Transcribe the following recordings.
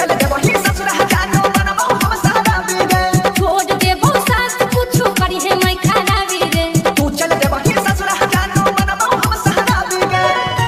चल दे वही ससुर जानो बनबो हम सारा बिगे छोड़ दे बहुत सास कुछ करी है मैं खराबी रे तू चल दे वही ससुर जानो बनबो हम सारा बिगे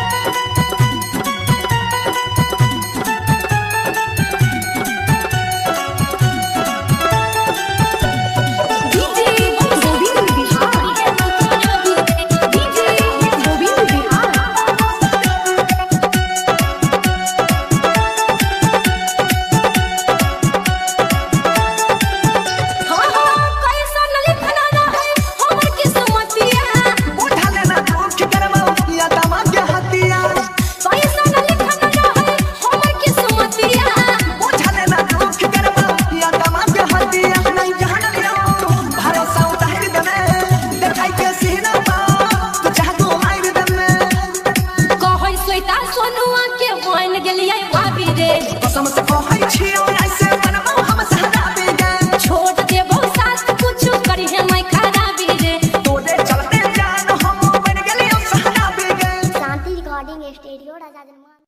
कसम से कहै छियो ऐसे बनबो हम सारा बिगे छोड़ दे बहुत सास कुछ करी है मैं खराबी रे तोरे चलते जान हम बन गेलियो सारा बिगे शांति रिकॉर्डिंग स्टूडियो राजा